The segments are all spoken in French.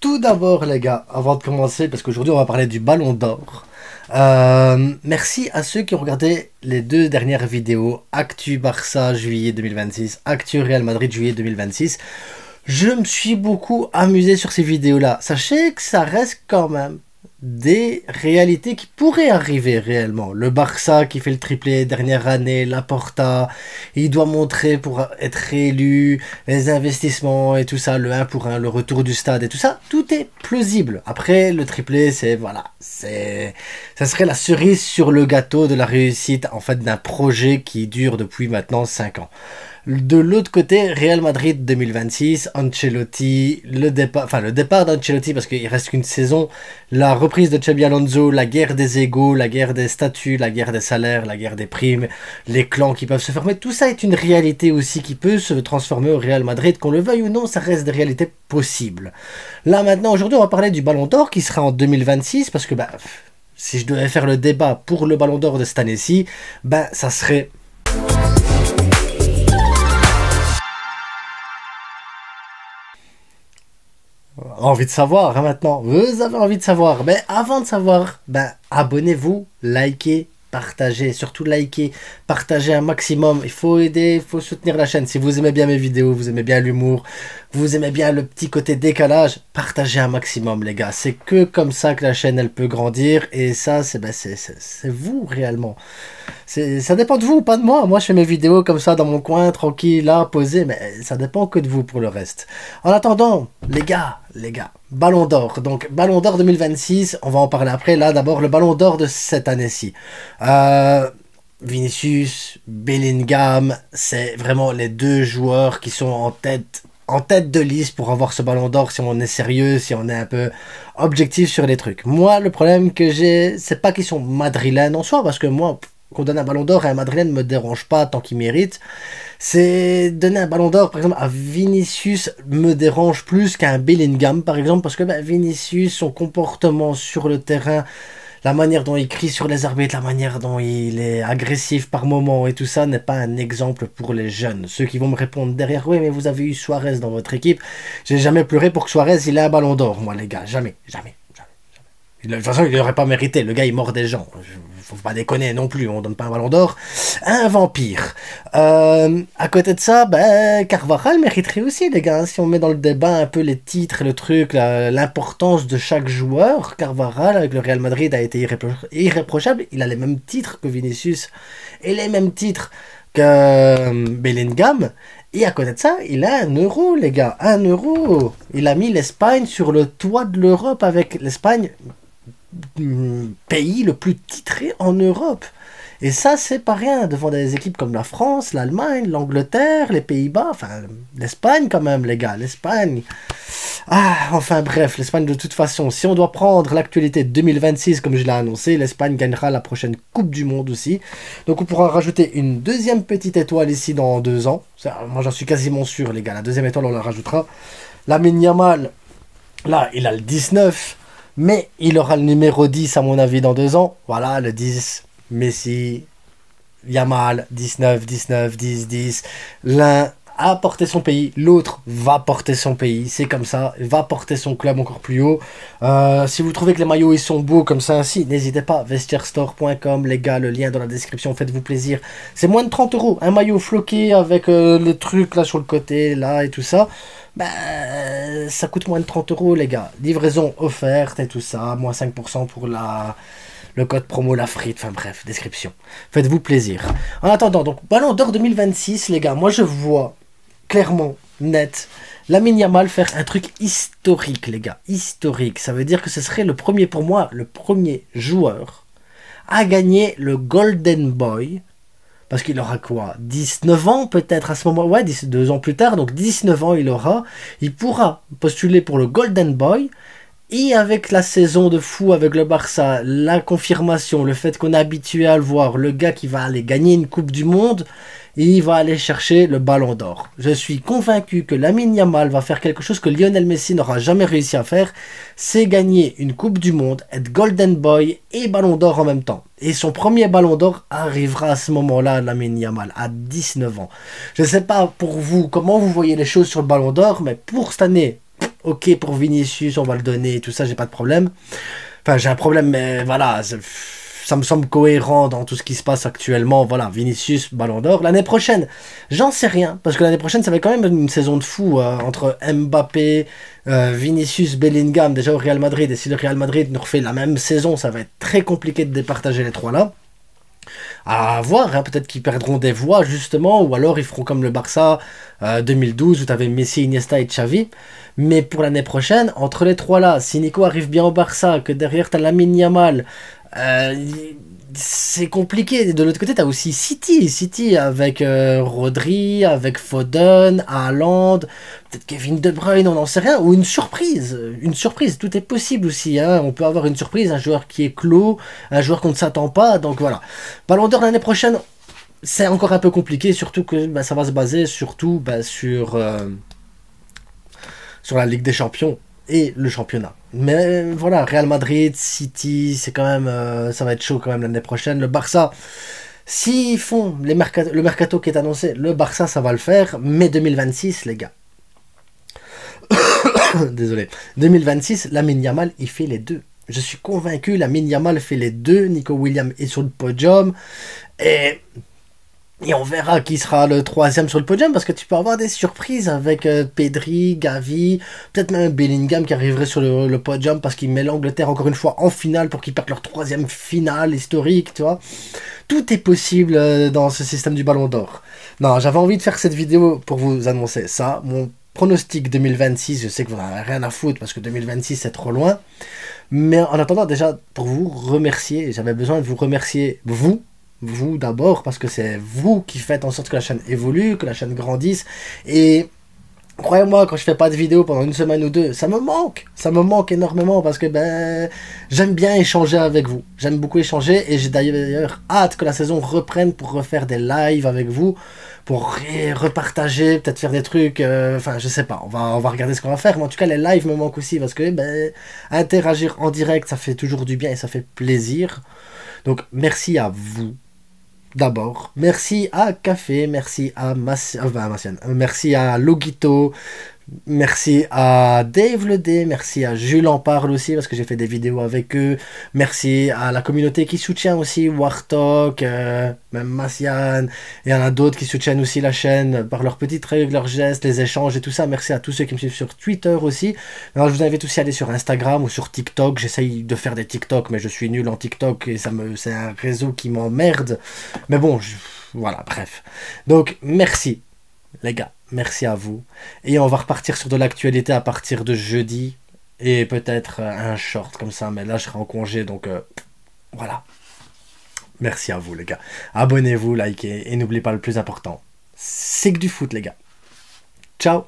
tout d'abord, les gars, avant de commencer, parce qu'aujourd'hui on va parler du Ballon d'Or. Merci à ceux qui ont regardé les deux dernières vidéos, Actu Barça juillet 2026, Actu Real Madrid juillet 2026. Je me suis beaucoup amusé sur ces vidéos-là. Sachez que ça reste quand même des réalités qui pourraient arriver réellement. Le Barça qui fait le triplé dernière année, Laporta, il doit montrer pour être réélu, les investissements et tout ça, le 1 pour 1, le retour du stade et tout ça, tout est plausible. Après, le triplé, c'est, voilà, ça serait la cerise sur le gâteau de la réussite, en fait, d'un projet qui dure depuis maintenant 5 ans. De l'autre côté, Real Madrid 2026, Ancelotti, le départ d'Ancelotti parce qu'il reste qu'une saison, la reprise de Xabi Alonso, la guerre des égos, la guerre des statuts, la guerre des salaires, la guerre des primes, les clans qui peuvent se former, tout ça est une réalité aussi qui peut se transformer au Real Madrid, qu'on le veuille ou non, ça reste des réalités possibles. Là maintenant, aujourd'hui, on va parler du Ballon d'Or qui sera en 2026 parce que si je devais faire le débat pour le Ballon d'Or de cette année-ci, ça serait... Envie de savoir maintenant, vous avez envie de savoir, mais avant de savoir, abonnez-vous, likez, partagez, surtout likez, partagez un maximum, il faut aider, il faut soutenir la chaîne. Si vous aimez bien mes vidéos, vous aimez bien l'humour, vous aimez bien le petit côté décalage, partagez un maximum les gars, c'est que comme ça que la chaîne elle peut grandir et ça c'est vous réellement. Ça dépend de vous, pas de moi. Moi, je fais mes vidéos comme ça dans mon coin, tranquille, là, posé, mais ça dépend que de vous pour le reste. En attendant, les gars, Ballon d'Or. Donc, Ballon d'Or 2026, on va en parler après. Là, d'abord, le Ballon d'Or de cette année-ci. Vinicius, Bellingham, c'est vraiment les deux joueurs qui sont en tête de liste pour avoir ce Ballon d'Or si on est sérieux, si on est un peu objectif sur les trucs. Moi, le problème que j'ai, c'est pas qu'ils sont madrilènes en soi, parce que moi... qu'on donne un Ballon d'Or à un Madrilène ne me dérange pas tant qu'il mérite. C'est donner un Ballon d'Or, par exemple, à Vinicius me dérange plus qu'à un Bellingham, par exemple, parce que Vinicius, son comportement sur le terrain, la manière dont il crie sur les arbitres, la manière dont il est agressif par moment et tout ça n'est pas un exemple pour les jeunes. Ceux qui vont me répondre derrière, oui, mais vous avez eu Suarez dans votre équipe. J'ai jamais pleuré pour que Suarez il ait un Ballon d'Or, moi les gars, jamais. De toute façon, il n'aurait pas mérité. Le gars, il mord des gens. Faut pas déconner non plus. On donne pas un Ballon d'Or à un vampire. À côté de ça, Carvajal mériterait aussi, les gars. Si on met dans le débat un peu les titres, le truc, l'importance de chaque joueur, Carvajal, avec le Real Madrid, a été irréprochable. Il a les mêmes titres que Vinicius et les mêmes titres que Bellingham. Et à côté de ça, il a 1 euro, les gars. 1 euro. Il a mis l'Espagne sur le toit de l'Europe avec l'Espagne, pays le plus titré en Europe. Et ça, c'est pas rien devant des équipes comme la France, l'Allemagne, l'Angleterre, les Pays-Bas, enfin, l'Espagne quand même, les gars, l'Espagne. Enfin bref, l'Espagne de toute façon, si on doit prendre l'actualité de 2026, comme je l'ai annoncé, l'Espagne gagnera la prochaine Coupe du Monde aussi. Donc on pourra rajouter une deuxième petite étoile ici dans 2 ans. Moi, j'en suis quasiment sûr, les gars, la deuxième étoile, on la rajoutera. Lamine Yamal, là, il a le 19. Mais il aura le numéro 10 à mon avis dans 2 ans. Voilà, le 10, Messi, Yamal, 19, 19, 10, 10. L'un a porté son pays, l'autre va porter son pays. C'est comme ça, il va porter son club encore plus haut. Si vous trouvez que les maillots ils sont beaux comme ça ainsi, n'hésitez pas, vestiairestore.com, les gars, le lien dans la description, faites-vous plaisir. C'est moins de 30 euros, un maillot floqué avec les trucs là sur le côté, là et tout ça. Ça coûte moins de 30 euros, les gars. Livraison offerte et tout ça, moins 5% pour le code promo la frite, enfin bref, description. Faites-vous plaisir. En attendant, donc Ballon d'Or 2026, les gars, moi je vois clairement, net, Lamine Yamal faire un truc historique, les gars. Historique. Ça veut dire que ce serait le premier, pour moi, le premier joueur à gagner le Golden Boy. Parce qu'il aura quoi, 19 ans peut-être à ce moment, ouais, 2 ans plus tard, donc 19 ans il aura. Il pourra postuler pour le Golden Boy. Et avec la saison de fou avec le Barça, la confirmation, le fait qu'on est habitué à le voir, le gars qui va aller gagner une Coupe du Monde, il va aller chercher le Ballon d'Or. Je suis convaincu que Lamine Yamal va faire quelque chose que Lionel Messi n'aura jamais réussi à faire, c'est gagner une Coupe du Monde, être Golden Boy et Ballon d'Or en même temps. Et son premier Ballon d'Or arrivera à ce moment-là, Lamine Yamal, à 19 ans. Je ne sais pas pour vous comment vous voyez les choses sur le Ballon d'Or, mais pour cette année, ok pour Vinicius, on va le donner, tout ça, j'ai pas de problème. Enfin, j'ai un problème, mais voilà, ça me semble cohérent dans tout ce qui se passe actuellement. Voilà, Vinicius, Ballon d'Or. L'année prochaine, j'en sais rien, parce que l'année prochaine, ça va être quand même une saison de fou entre Mbappé, Vinicius, Bellingham, déjà au Real Madrid. Et si le Real Madrid nous refait la même saison, ça va être très compliqué de départager les trois là. À voir, hein, peut-être qu'ils perdront des voix justement, ou alors ils feront comme le Barça 2012 où tu avais Messi, Iniesta et Xavi. Mais pour l'année prochaine, entre les trois là, si Nico arrive bien au Barça, que derrière tu as Lamine Yamal, euh, c'est compliqué. De l'autre côté, tu as aussi City. City avec Rodri, avec Foden, Haaland, peut-être Kevin De Bruyne, on n'en sait rien. Ou une surprise. Une surprise, tout est possible aussi. Hein. On peut avoir une surprise, un joueur qui est clos, un joueur qu'on ne s'attend pas. Donc voilà. Ballon d'Or l'année prochaine, c'est encore un peu compliqué, surtout que bah, ça va se baser surtout bah, sur la Ligue des Champions et le championnat. Mais voilà, Real Madrid, City, c'est quand même, ça va être chaud quand même l'année prochaine. Le Barça, s'ils font le mercato qui est annoncé, le Barça, ça va le faire. Mais 2026, les gars. Désolé. 2026, Lamine Yamal, il fait les deux. Je suis convaincu, Lamine Yamal fait les deux. Nico Williams est sur le podium. Et on verra qui sera le troisième sur le podium, parce que tu peux avoir des surprises avec Pedri, Gavi, peut-être même Bellingham qui arriverait sur le podium parce qu'il met l'Angleterre encore une fois en finale pour qu'ils perdent leur troisième finale historique, tu vois. Tout est possible dans ce système du Ballon d'Or. Non, j'avais envie de faire cette vidéo pour vous annoncer ça. Mon pronostic 2026, je sais que vous n'en avez rien à foutre parce que 2026 c'est trop loin. Mais en attendant, déjà, pour vous remercier, j'avais besoin de vous remercier, vous d'abord, parce que c'est vous qui faites en sorte que la chaîne évolue, que la chaîne grandisse. Et croyez-moi, quand je fais pas de vidéo pendant une semaine ou deux, ça me manque énormément, parce que ben j'aime bien échanger avec vous, j'aime beaucoup échanger, et j'ai d'ailleurs hâte que la saison reprenne pour refaire des lives avec vous, pour repartager, peut-être faire des trucs, enfin je sais pas, on va regarder ce qu'on va faire, mais en tout cas les lives me manquent aussi, parce que ben, interagir en direct, ça fait toujours du bien et ça fait plaisir. Donc merci à vous. D'abord, merci à Café, merci à Massiane, merci à Logito, merci à Dave le D, merci à Jules en parle aussi parce que j'ai fait des vidéos avec eux, merci à la communauté qui soutient aussi Wartalk, même Massiane, et il y en a d'autres qui soutiennent aussi la chaîne par leurs petites règles, leurs gestes, les échanges et tout ça. Merci à tous ceux qui me suivent sur Twitter aussi. Alors je vous invite aussi à aller sur Instagram ou sur TikTok. J'essaye de faire des TikTok, mais je suis nul en TikTok et c'est un réseau qui m'emmerde. Mais bon, voilà, bref. Donc merci les gars, merci à vous. Et on va repartir sur de l'actualité à partir de jeudi. Et peut-être un short comme ça, mais là je serai en congé, donc voilà. Merci à vous les gars. Abonnez-vous, likez, et n'oubliez pas le plus important. C'est que du foot les gars. Ciao.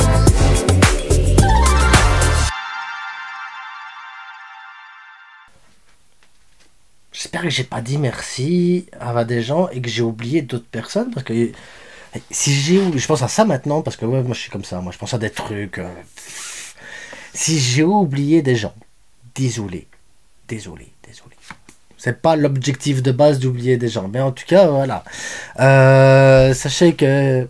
J'espère que j'ai pas dit merci à des gens et que j'ai oublié d'autres personnes, parce que si je pense à ça maintenant, parce que ouais, moi je suis comme ça, moi je pense à des trucs. Si j'ai oublié des gens, désolé. C'est pas l'objectif de base d'oublier des gens, mais en tout cas voilà. Sachez que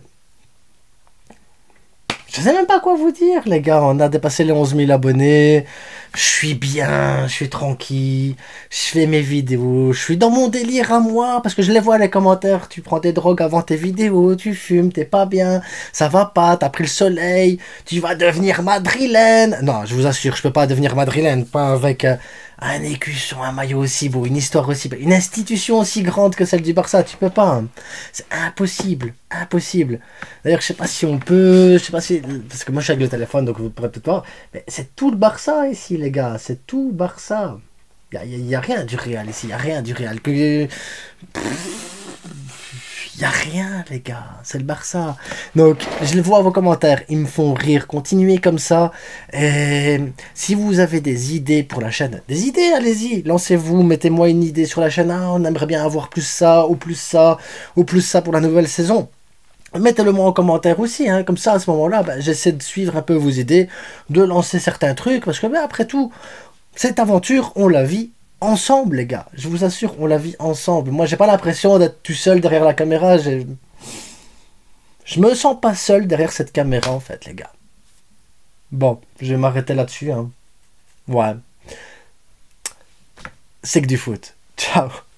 je sais même pas quoi vous dire les gars, on a dépassé les 11 000 abonnés. Je suis bien, je suis tranquille, je fais mes vidéos, je suis dans mon délire à moi, parce que je les vois les commentaires, tu prends des drogues avant tes vidéos, tu fumes, t'es pas bien, ça va pas, t'as pris le soleil, tu vas devenir madrilène. Non, je vous assure, je peux pas devenir madrilène, pas avec un écusson, un maillot aussi beau, une histoire aussi belle, une institution aussi grande que celle du Barça, tu peux pas. Hein. C'est impossible. D'ailleurs, je sais pas si on peut, je sais pas si, parce que moi je suis avec le téléphone, donc vous pourrez peut-être voir, mais c'est tout le Barça ici, les gars, c'est tout Barça. Il y a rien du Real ici, il y a rien du Real. Il y a rien, les gars, c'est le Barça. Donc, je les vois vos commentaires, ils me font rire, continuez comme ça. Et si vous avez des idées pour la chaîne, des idées, allez-y, lancez-vous, mettez-moi une idée sur la chaîne. Ah, on aimerait bien avoir plus ça, ou plus ça, ou plus ça pour la nouvelle saison. Mettez-le moi en commentaire aussi, hein. Comme ça à ce moment-là, ben, j'essaie de suivre un peu vos idées, de lancer certains trucs, parce que ben, après tout, cette aventure, on la vit ensemble les gars, je vous assure, on la vit ensemble. Moi j'ai pas l'impression d'être tout seul derrière la caméra, je me sens pas seul derrière cette caméra en fait les gars. Bon, je vais m'arrêter là-dessus. Hein. Ouais. C'est que du foot. Ciao.